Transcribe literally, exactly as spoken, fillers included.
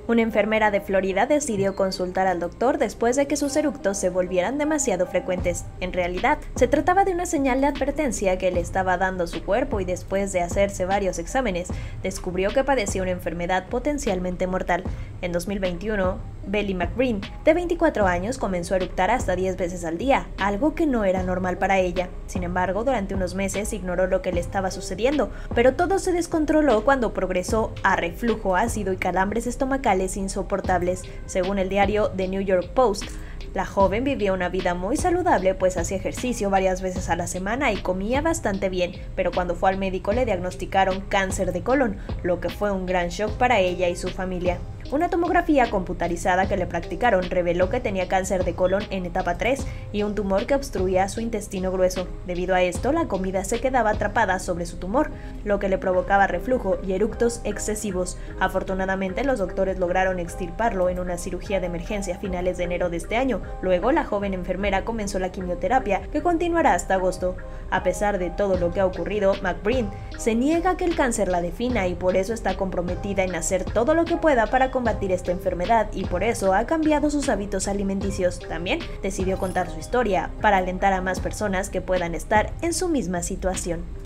Una enfermera de Florida decidió consultar al doctor después de que sus eructos se volvieran demasiado frecuentes. En realidad, se trataba de una señal de advertencia que le estaba dando su cuerpo y después de hacerse varios exámenes, descubrió que padecía una enfermedad potencialmente mortal. En dos mil veintiuno, Belly McBreen, de veinticuatro años, comenzó a eructar hasta diez veces al día, algo que no era normal para ella. Sin embargo, durante unos meses ignoró lo que le estaba sucediendo, pero todo se descontroló cuando progresó a reflujo ácido y calambres estomacales insoportables, según el diario The New York Post. La joven vivía una vida muy saludable, pues hacía ejercicio varias veces a la semana y comía bastante bien, pero cuando fue al médico le diagnosticaron cáncer de colon, lo que fue un gran shock para ella y su familia. Una tomografía computarizada que le practicaron reveló que tenía cáncer de colon en etapa tres y un tumor que obstruía su intestino grueso. Debido a esto, la comida se quedaba atrapada sobre su tumor, lo que le provocaba reflujo y eructos excesivos. Afortunadamente, los doctores lograron extirparlo en una cirugía de emergencia a finales de enero de este año. Luego, la joven enfermera comenzó la quimioterapia, que continuará hasta agosto. A pesar de todo lo que ha ocurrido, McBreen se niega a que el cáncer la defina y por eso está comprometida en hacer todo lo que pueda para combatir esta enfermedad y por eso ha cambiado sus hábitos alimenticios. También decidió contar su historia para alentar a más personas que puedan estar en su misma situación.